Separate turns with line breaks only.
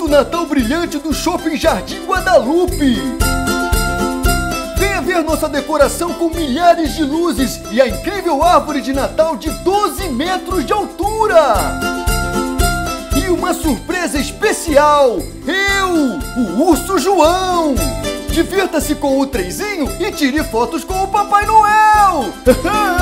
do Natal brilhante do Shopping Jardim Guadalupe. Venha ver nossa decoração com milhares de luzes e a incrível árvore de Natal de 12 metros de altura. E uma surpresa especial, eu, o Urso João. Divirta-se com o trenzinho e tire fotos com o Papai Noel.